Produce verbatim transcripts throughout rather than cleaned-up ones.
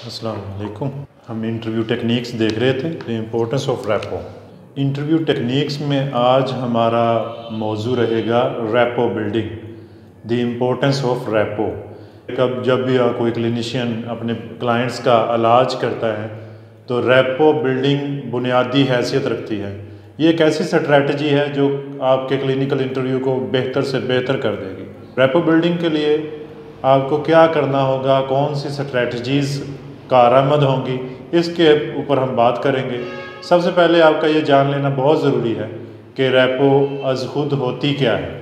अस्सलाम वालेकुम। हम इंटरव्यू टेक्निक्स देख रहे थे, the importance of rapport. Interview techniques में आज हमारा मौजू रहेगा rapport building, the importance of rapport. कब जब भी कोई क्लिनिशियन अपने क्लाइंट्स का इलाज करता है तो रैपो बिल्डिंग बुनियादी हैसियत रखती है। ये एक ऐसी स्ट्रैटेजी है जो आपके क्लिनिकल इंटरव्यू को बेहतर से बेहतर कर देगी। रैपो बिल्डिंग के लिए आपको क्या करना होगा, कौन सी स्ट्रैटेजीज़ कारआमद होंगी, इसके ऊपर हम बात करेंगे। सबसे पहले आपका ये जान लेना बहुत ज़रूरी है कि रैपो अज़ खुद होती क्या है।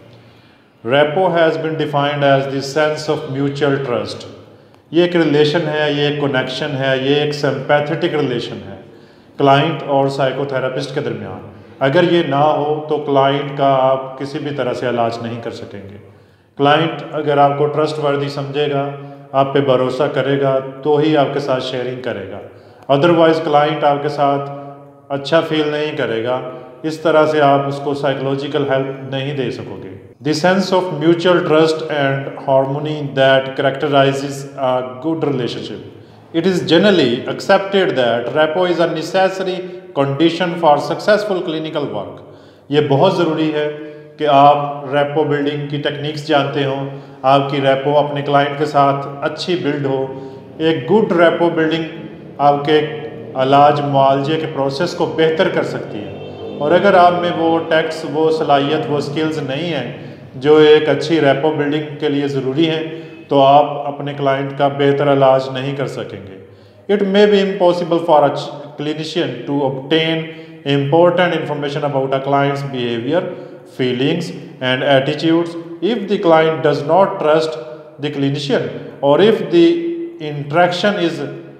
Rapport has been defined as the sense of mutual trust. ये एक रिलेशन है, ये एक कनेक्शन है, ये एक सिंपैथेटिक रिलेशन है क्लाइंट और साइकोथेरेपिस्ट के दरमियान। अगर ये ना हो तो क्लाइंट का आप किसी भी तरह से इलाज नहीं कर सकेंगे। क्लाइंट अगर आपको ट्रस्ट वर्दी समझेगा, आप पे भरोसा करेगा तो ही आपके साथ शेयरिंग करेगा, अदरवाइज़ क्लाइंट आपके साथ अच्छा फील नहीं करेगा। इस तरह से आप उसको साइकोलॉजिकल हेल्प नहीं दे सकोगे। The sense of mutual trust and harmony that characterises a good relationship. It is generally accepted that rapport is a necessary condition for successful clinical work. ये बहुत ज़रूरी है कि आप रैपो बिल्डिंग की टेक्निक्स जानते हो, आपकी रैपो अपने क्लाइंट के साथ अच्छी बिल्ड हो। एक गुड रैपो बिल्डिंग आपके इलाज मुआवजे के प्रोसेस को बेहतर कर सकती है। और अगर आप में वो टैक्स, वो सलाहियत, वो स्किल्स नहीं है जो एक अच्छी रैपो बिल्डिंग के लिए ज़रूरी हैं, तो आप अपने क्लाइंट का बेहतर इलाज नहीं कर सकेंगे। It may be impossible for a clinician to obtain important information about a client's behavior, feelings and attitudes if the client does not trust the clinician or if the interaction is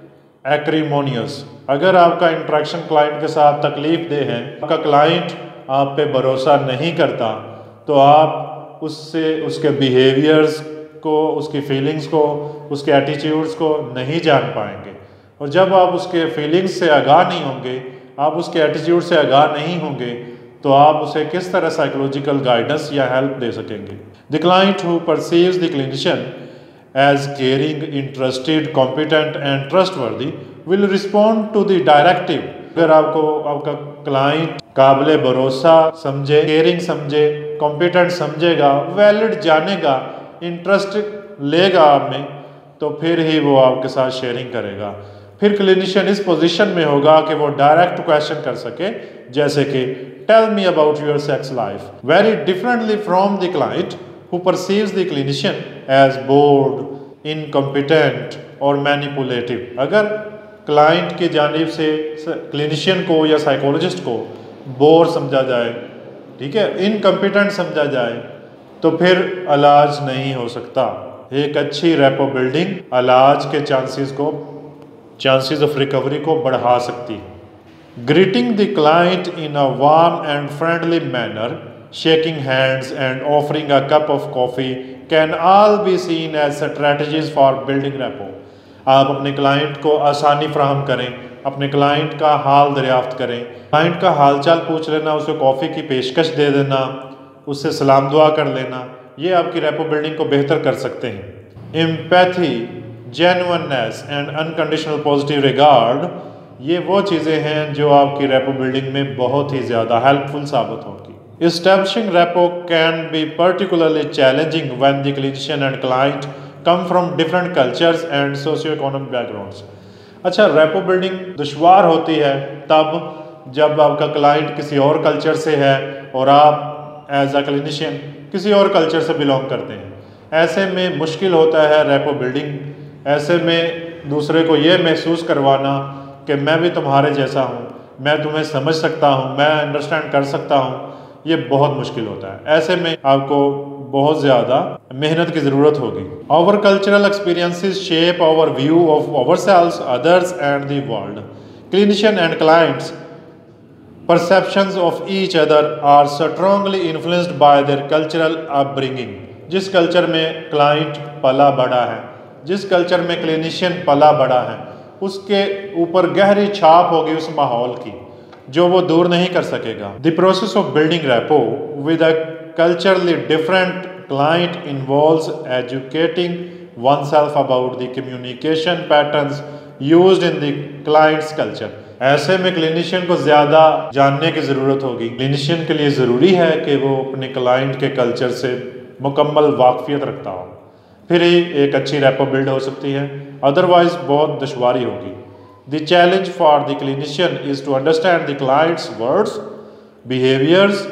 acrimonious। अगर आपका interaction client के साथ तकलीफ दे है, आपका client आप पे भरोसा नहीं करता, तो आप उससे उसके बिहेवियर्स को, उसकी फीलिंग्स को, उसके एटीट्यूड्स को नहीं जान पाएंगे। और जब आप उसके फीलिंग्स से आगाह नहीं होंगे, आप उसके एटीट्यूड से आगाह नहीं होंगे, तो आप उसे किस तरह साइकोलॉजिकल गाइडेंस या हेल्प दे सकेंगे। The client who perceives the clinician as caring, interested, competent and trustworthy will respond to the directive. अगर आपको आपका क्लाइंट काबिल भरोसा समझे, केयरिंग समझे, कॉम्पिटेंट समझेगा, वैलिड जानेगा, इंटरेस्ट लेगा आप में, तो फिर ही वो आपके साथ शेयरिंग करेगा। फिर क्लिनिशियन इस पोजीशन में होगा कि वो डायरेक्ट क्वेश्चन कर सके, जैसे कि tell me about your sex life, very differently from the client who perceives the clinician as bored, incompetent और मैनिपुलेटिव। अगर क्लाइंट की जानिब से क्लिनिशियन को या साइकोलॉजिस्ट को बोर समझा जाए, ठीक है, इनकॉम्पिटेंट समझा जाए, तो फिर इलाज नहीं हो सकता। एक अच्छी रैपो बिल्डिंग इलाज के चांसेस को चांसेस ऑफ रिकवरी को बढ़ा सकती है। Greeting the client in a warm and friendly manner, shaking hands and offering a cup of coffee can all be seen as strategies for building rapport. आप अपने client को आसानी फ्राहम करें, अपने क्लाइंट का हाल दरियाफ्त करें, क्लाइंट का हाल चाल पूछ लेना, उसे कॉफ़ी की पेशकश दे देना, उससे सलाम दुआ कर लेना, ये आपकी रैपो बिल्डिंग को बेहतर कर सकते हैं। Empathy, genuineness and unconditional positive regard, ये वो चीज़ें हैं जो आपकी रैपो बिल्डिंग में बहुत ही ज़्यादा हेल्पफुल साबित होगी। Establishing rapport can be particularly challenging when the clinician and client come from different cultures and socio economic backgrounds. अच्छा, रैपो बिल्डिंग दुश्वार होती है तब जब आपका क्लाइंट किसी और कल्चर से है और आप एज अ क्लिनिशियन किसी और कल्चर से बिलोंग करते हैं। ऐसे में मुश्किल होता है रैपो बिल्डिंग। ऐसे में दूसरे को ये महसूस करवाना कि मैं भी तुम्हारे जैसा हूँ, मैं तुम्हें समझ सकता हूँ, मैं अंडरस्टैंड कर सकता हूँ, ये बहुत मुश्किल होता है। ऐसे में आपको बहुत ज़्यादा मेहनत की ज़रूरत होगी। Our cultural experiences shape our view of ourselves, others and the world. Clinician and clients perceptions of each other are strongly influenced by their cultural upbringing। जिस कल्चर में क्लाइंट पला बड़ा है, जिस कल्चर में क्लिनिशियन पला बड़ा है, उसके ऊपर गहरी छाप होगी उस माहौल की, जो वो दूर नहीं कर सकेगा। The process of building rapport with a culturally different client involves educating oneself about the communication patterns used in the client's culture. ऐसे में क्लिनिशियन को ज़्यादा जानने की ज़रूरत होगी। क्लिनिशियन के लिए ज़रूरी है कि वो अपने क्लाइंट के कल्चर से मुकम्मल वाकफियत रखता हो, फिर ही एक अच्छी रैपो बिल्ड हो सकती है, अदरवाइज बहुत दुश्वारी होगी। The challenge for the clinician is to understand the client's words, behaviours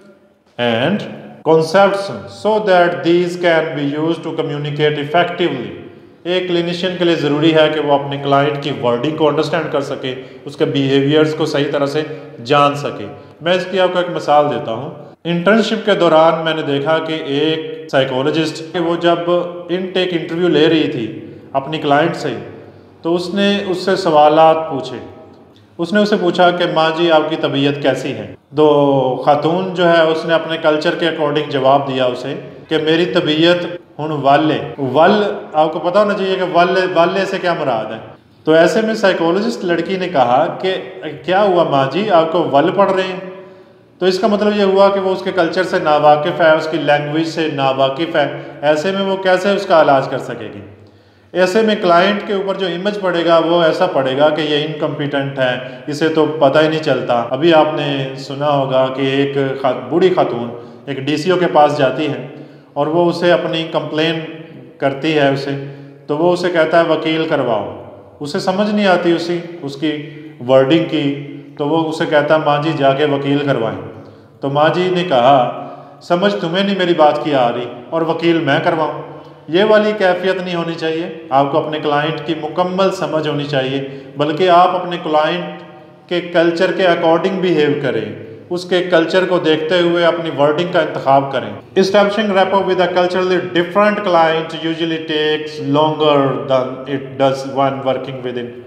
and concepts so that these can be used to communicate effectively। एक क्लिनिशियन के लिए ज़रूरी है कि वो अपने क्लाइंट की वर्डिंग को अंडरस्टैंड कर सके, उसके बिहेवियर्स को सही तरह से जान सके। मैं इसकी आपको एक मिसाल देता हूँ। इंटर्नशिप के दौरान मैंने देखा कि एक साइकोलॉजिस्ट वो जब इनटेक इंटरव्यू ले रही थी अपनी क्लाइंट से, तो उसने उससे सवालात पूछे। उसने उसे पूछा कि माँ जी आपकी तबीयत कैसी है। तो खातून जो है उसने अपने कल्चर के अकॉर्डिंग जवाब दिया उसे कि मेरी तबीयत हुण वल है। वल आपको पता होना चाहिए कि वल वल से क्या मुराद है। तो ऐसे में साइकोलॉजिस्ट लड़की ने कहा कि क्या हुआ माँ जी, आपको वल पढ़ रहे हैं? तो इसका मतलब ये हुआ कि वो उसके कल्चर से नावाकिफ़ है, उसकी लैंग्वेज से नावाकिफ़ है। ऐसे में वो कैसे उसका इलाज कर सकेगी? ऐसे में क्लाइंट के ऊपर जो इमेज पड़ेगा वो ऐसा पड़ेगा कि ये इनकम्पिटेंट है, इसे तो पता ही नहीं चलता। अभी आपने सुना होगा कि एक खा, बूढ़ी खातून एक डीसीओ के पास जाती है और वो उसे अपनी कंप्लेन करती है उसे, तो वो उसे कहता है वकील करवाओ। उसे समझ नहीं आती उसी उसकी वर्डिंग की, तो वो उसे कहता माँ जी जाके वकील करवाएं। तो माँ जी ने कहा समझ तुम्हें नहीं मेरी बात की आ रही और वकील मैं करवाऊँ। ये वाली कैफियत नहीं होनी चाहिए। आपको अपने क्लाइंट की मुकम्मल समझ होनी चाहिए, बल्कि आप अपने क्लाइंट के कल्चर के अकॉर्डिंग बिहेव करें, उसके कल्चर को देखते हुए अपनी वर्डिंग का इंतखाब करें। Establishing rapport with a culturally different client usually takes longer than it does one working within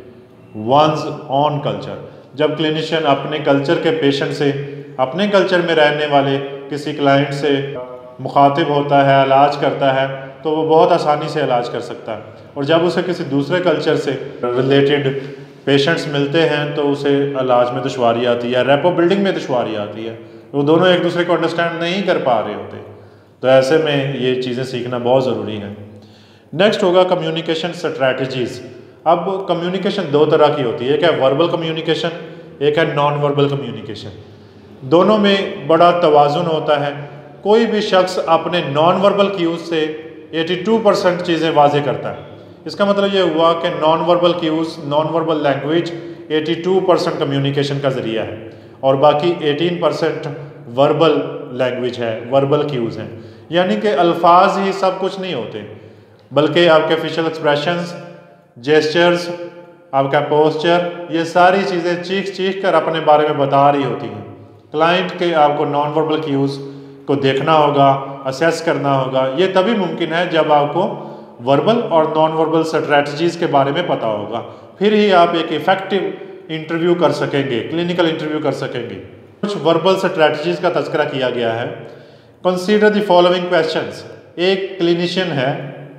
one's own culture. जब क्लिनिशियन अपने कल्चर के पेशेंट से, अपने कल्चर में रहने वाले किसी क्लाइंट से मुखातिब होता है, इलाज करता है, तो वो बहुत आसानी से इलाज कर सकता है। और जब उसे किसी दूसरे कल्चर से रिलेटेड पेशेंट्स मिलते हैं तो उसे इलाज में दुश्वारी आती है, रैपो बिल्डिंग में दुश्वारी आती है। वो दोनों एक दूसरे को अंडरस्टैंड नहीं कर पा रहे होते। तो ऐसे में ये चीज़ें सीखना बहुत ज़रूरी है। नेक्स्ट होगा कम्युनिकेशन स्ट्रैटेजीज़। अब कम्युनिकेशन दो तरह की होती है, एक है वर्बल कम्युनिकेशन, एक है नॉन वर्बल कम्युनिकेशन। दोनों में बड़ा तवाज़ुन होता है। कोई भी शख्स अपने नॉन वर्बल क्यूज़ से बयासी परसेंट चीज़ें वाजे करता है। इसका मतलब ये हुआ कि non verbal cues, non verbal language बयासी परसेंट कम्युनिकेशन का ज़रिया है और बाकी अठारह परसेंट वर्बल लैंग्वेज है, वर्बल क्यूज़ हैं। यानी कि अल्फाज ही सब कुछ नहीं होते, बल्कि आपके फेशियल एक्सप्रेशंस, जेस्चर्स, आपका पोस्चर, ये सारी चीज़ें चीख चीख कर अपने बारे में बता रही होती हैं। क्लाइंट के आपको नॉन वर्बल क्यूज़ को देखना होगा, असेस करना होगा। ये तभी मुमकिन है जब आपको वर्बल और नॉन वर्बल स्ट्रैटेजीज़ के बारे में पता होगा, फिर ही आप एक इफ़ेक्टिव इंटरव्यू कर सकेंगे, क्लिनिकल इंटरव्यू कर सकेंगे। कुछ वर्बल स्ट्रैटेजीज़ का तज़किरा किया गया है। Consider the following questions. एक क्लिनिशियन है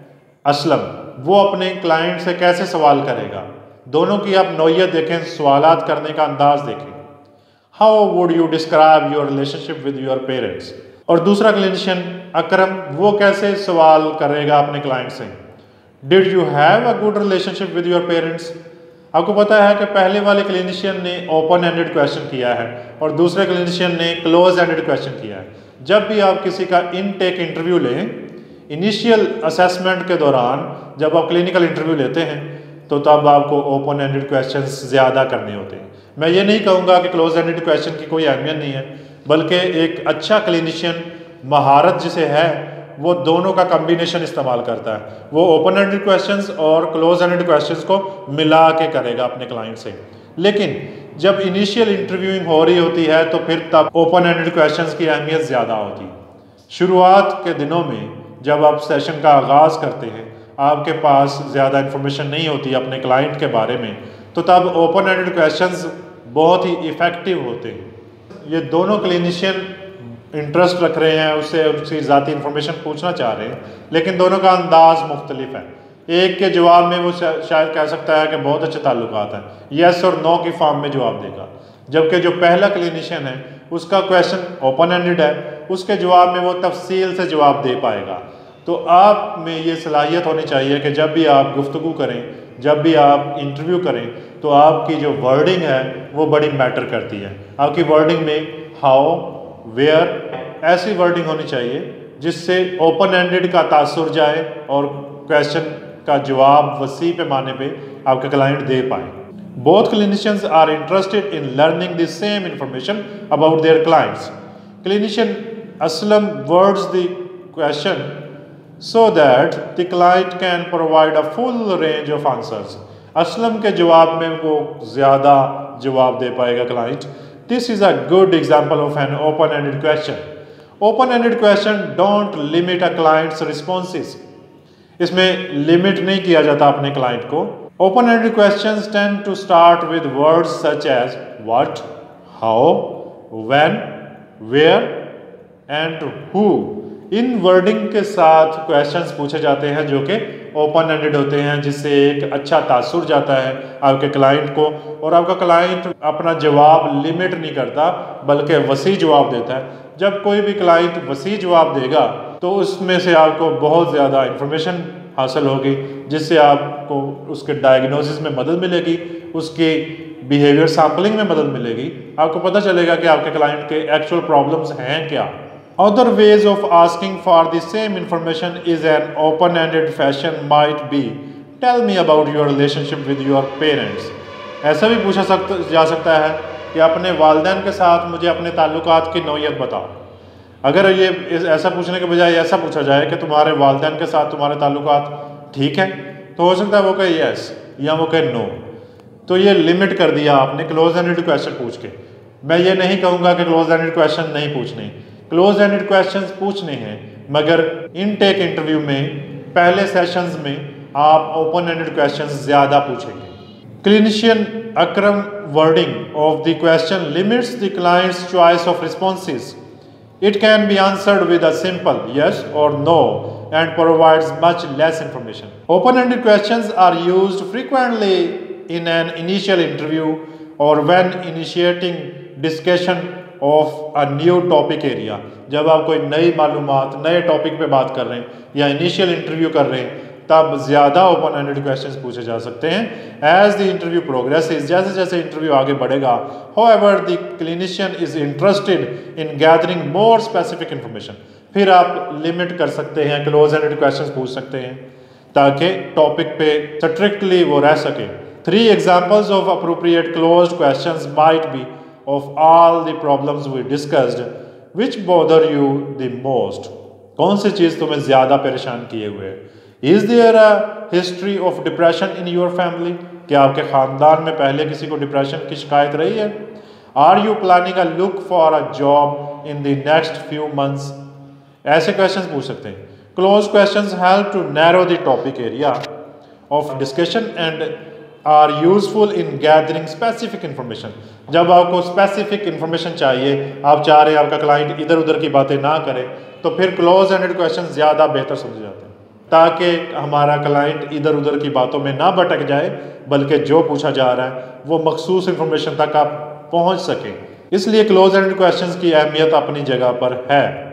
असलम, वो अपने क्लाइंट से कैसे सवाल करेगा। दोनों की आप नौयत देखें, सवालात करने का अंदाज देखें। How would you describe your relationship with your parents. और दूसरा क्लिनिशियन अकरम, वो कैसे सवाल करेगा अपने क्लाइंट से। Did you have a good relationship with your parents. आपको पता है कि पहले वाले क्लिनिशियन ने ओपन एंडेड क्वेश्चन किया है और दूसरे क्लिनिशियन ने क्लोज एंडेड क्वेश्चन किया है। जब भी आप किसी का इनटेक इंटरव्यू लें, इनिशियल असेसमेंट के दौरान जब आप क्लिनिकल इंटरव्यू लेते हैं तो तब आपको ओपन एंडेड क्वेश्चंस ज़्यादा करने होते हैं। मैं ये नहीं कहूँगा कि क्लोज एंडेड क्वेश्चन की कोई अहमियत नहीं है, बल्कि एक अच्छा क्लिनिशियन महारत जिसे है वो दोनों का कम्बिनेशन इस्तेमाल करता है। वो ओपन एंडेड क्वेश्चंस और क्लोज एंडेड क्वेश्चंस को मिला के करेगा अपने क्लाइंट से। लेकिन जब इनिशियल इंटरव्यूइंग हो रही होती है तो फिर तब ओपन एंडेड क्वेश्चंस की अहमियत ज़्यादा होती है। शुरुआत के दिनों में जब आप सेशन का आगाज़ करते हैं, आपके पास ज़्यादा इन्फॉर्मेशन नहीं होती अपने क्लाइंट के बारे में, तो तब ओपन एंडेड क्वेश्चंस बहुत ही इफ़ेक्टिव होते हैं। ये दोनों क्लिनिशियन इंटरेस्ट रख रहे हैं, उससे उसकी ज़ाती इन्फॉर्मेशन पूछना चाह रहे हैं, लेकिन दोनों का अंदाज़ मुख्तलिफ है। एक के जवाब में वो शायद कह सकता है कि बहुत अच्छे ताल्लुकात हैं, येस और नो की फॉर्म में जवाब देगा, जबकि जो पहला क्लिनिशियन है उसका क्वेश्चन ओपन एंडेड है, उसके जवाब में वो तफसील से जवाब दे पाएगा। तो आप में ये सलाहियत होनी चाहिए कि जब भी आप गुफ्तगू करें, जब भी आप इंटरव्यू करें तो आपकी जो वर्डिंग है वो बड़ी मैटर करती है। आपकी वर्डिंग में हाउ, वेयर ऐसी वर्डिंग होनी चाहिए जिससे ओपन एंडेड का तासुर जाए और क्वेश्चन का जवाब वसी पैमाने पे आपका क्लाइंट दे पाए। Both clinicians are interested in learning the same information about their clients. Clinician Aslam words the question so that the client can provide a full range of answers. Aslam के जवाब में वो ज़्यादा जवाब दे पाएगा client. This is a good example of an open-ended question. Open-ended question don't limit a client's responses. इसमें limit नहीं किया जाता अपने क्लाइंट को। Open-ended questions tend to start with words such as what, how, when, where and who. इन wording के साथ questions पूछे जाते हैं जो कि ओपन एंडेड होते हैं, जिससे एक अच्छा तासुर जाता है आपके क्लाइंट को और आपका क्लाइंट अपना जवाब लिमिट नहीं करता बल्कि वसी जवाब देता है। जब कोई भी क्लाइंट वसी जवाब देगा तो उसमें से आपको बहुत ज़्यादा इंफॉर्मेशन हासिल होगी, जिससे आपको उसके डायग्नोसिस में मदद मिलेगी, उसके बिहेवियर सैम्पलिंग में मदद मिलेगी। आपको पता चलेगा कि आपके क्लाइंट के एक्चुअल प्रॉब्लम्स हैं क्या। Other ways of asking for the same information is an open-ended fashion might be, tell me about your relationship with your parents. ऐसा भी पूछा सकता जा सकता है कि अपने वालिदैन के साथ मुझे अपने ताल्लुकात की नौयत बताओ। अगर ये ऐसा पूछने के बजाय ऐसा पूछा जाए कि तुम्हारे वालिदैन के साथ तुम्हारे ताल्लुकात ठीक है, तो हो सकता है वो कहे यस या वो कहे नो। तो ये लिमिट कर दिया आपने क्लोज एंडेड क्वेश्चन पूछ के। मैं ये नहीं कहूँगा कि क्लोज एंडेड क्वेश्चन नहीं पूछने, क्लोज एंडेड क्वेश्चंस पूछने हैं, मगर इनटेक इंटरव्यू में पहले सेशंस में आप ओपन एंडेड क्वेश्चंस ज़्यादा पूछेंगे। क्लिनिशियन अक्रम wording of the question limits the client's choice of responses. It can be answered with a simple yes or no and provides much less information. Open ended questions are used frequently in an initial interview or when initiating discussion of a new topic area. जब आप कोई नई मालूमात नए topic पे बात कर रहे हैं या इनिशियल इंटरव्यू कर रहे हैं तब ज़्यादा ओपन एंडेड क्वेश्चंस पूछे जा सकते हैं। एज द इंटरव्यू प्रोग्रेसेस, जैसे जैसे इंटरव्यू आगे बढ़ेगा, however the clinician is interested in gathering more specific information, फिर आप लिमिट कर सकते हैं, क्लोज एंडेड क्वेश्चंस पूछ सकते हैं ताकि टॉपिक पे स्ट्रिक्टली वो रह सके। Three examples of appropriate closed questions might be of all the problems we discussed, which bother you the most? कौन सी चीज़ तुम्हें ज़्यादा परेशान किए हुए है? Is there a history of depression in your family? क्या आपके ख़ानदान में पहले किसी को डिप्रेशन की शिकायत रही है? Are you planning a look for a job in the next few months? ऐसे क्वेश्चंस पूछ सकते हैं। Closed questions help to narrow the topic area of discussion and are useful in gathering specific information. जब आपको specific information चाहिए, आप चाह रहे हैं आपका क्लाइंट इधर उधर की बातें ना करे, तो फिर क्लोज एंडेड क्वेश्चन ज़्यादा बेहतर समझे जाते हैं ताकि हमारा क्लाइंट इधर उधर की बातों में ना भटक जाए बल्कि जो पूछा जा रहा है वो मखसूस इंफॉर्मेशन तक आप पहुँच सकें। इसलिए क्लोज एंडेड क्वेश्चन की अहमियत अपनी जगह पर है।